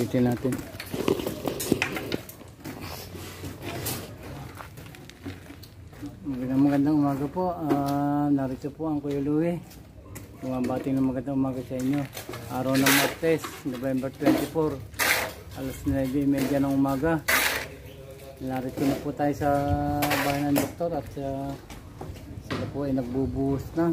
Bangkitin natin. Magandang umaga po. Narito po ang Kuya Louie. Bumabati ng magandang umaga sa inyo. Araw ng Martes, November 24, alas 9:30 ng umaga. Narito na po tayo sa bahay ng doktor at sila po ay nagbubuhos na.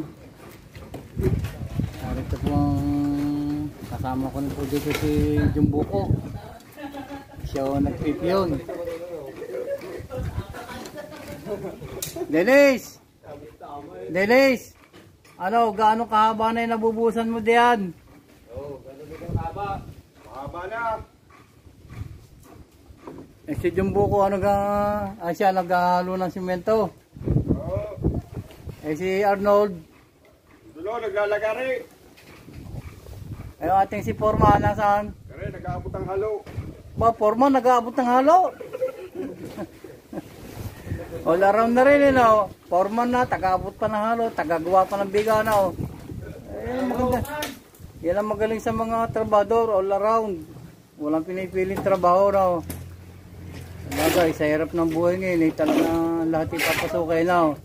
Narito po ang kasama ko na po dito si Jumbuko. Siya o nagpipiyon. Dennis! Dennis! Ano, gaano kahaba na yung nabubusan mo diyan? Oo, gano'n din ang haba. Mahaba na. Si Jumbuko, ano siya naghahalo ng simento. Oo. Si Arnold. Dulo, naglalagari. Yung ating si Forma, nasaan? Kare, nag-aabot ang halo. Ba, Forma, nag-aabot ng halo. All around na rin, no? Forma na, taga-abot pa ng halo, tagagawa pa ng biga na, maganda. Yan ang magaling sa mga trabador, all around. Walang pinipiling trabaho, no? Bagay, sa hirap ng buhay ngayon, talagang lahat ipapasukay na,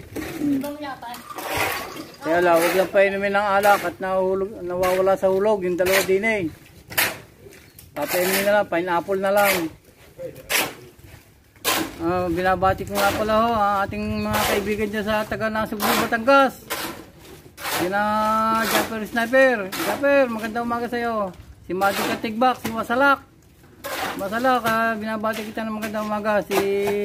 Kaya lang, huwag lang painumin ng alak at nawawala sa hulog, yung dalawa din Papainumin na lang, pineapple na lang. Binabati ko nga pala ang ating mga kaibigan dyan sa taga Nasugbu, Batangas. Sina Japper Sniper. Japper, magandang umaga sa iyo. Si Madi Katigbak, si Masalak. Masalak, binabati kita ng magandang umaga. Si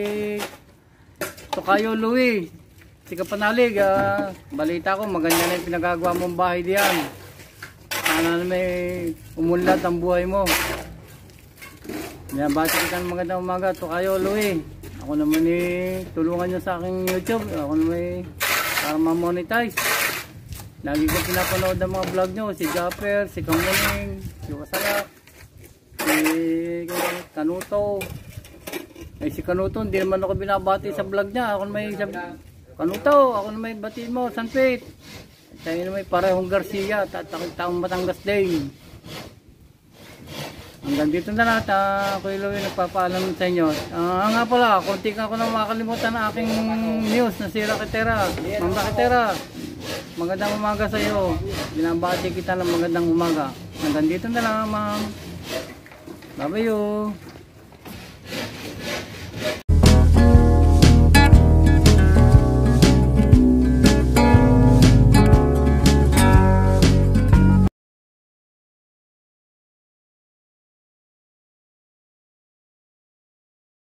Tokayo Louie, si Kapanalig. Balita ko, maganda na yung pinagagawa mong bahay diyan. Sana na may umunlad ang buhay mo. Binabati kita ng magandang umaga, Tokayo Louie. Ako naman tulungan nyo sa aking YouTube. Ako naman para ma-monetize. Lagi ko pinapanood ang mga vlog nyo. Si Japper, si Kamuning, si Wasalak, si Kanuto. Si Kanuto, hindi naman ako binabati sa vlog niya. Ako naman Kanuto, ako naman batiin mo, Sanpit. Tayo naman parehong Garcia, taong Batangas din. Hanggang dito na lahat, Kuya Louie, nagpapaalam sa inyo. Nga pala, konti ka ako na makalimutan ng aking news na si Rakitera. Ma'am Rakitera, magandang umaga sa iyo. Binabati kita ng magandang umaga. Hanggang dito na lang, ma'am. Bye-bye.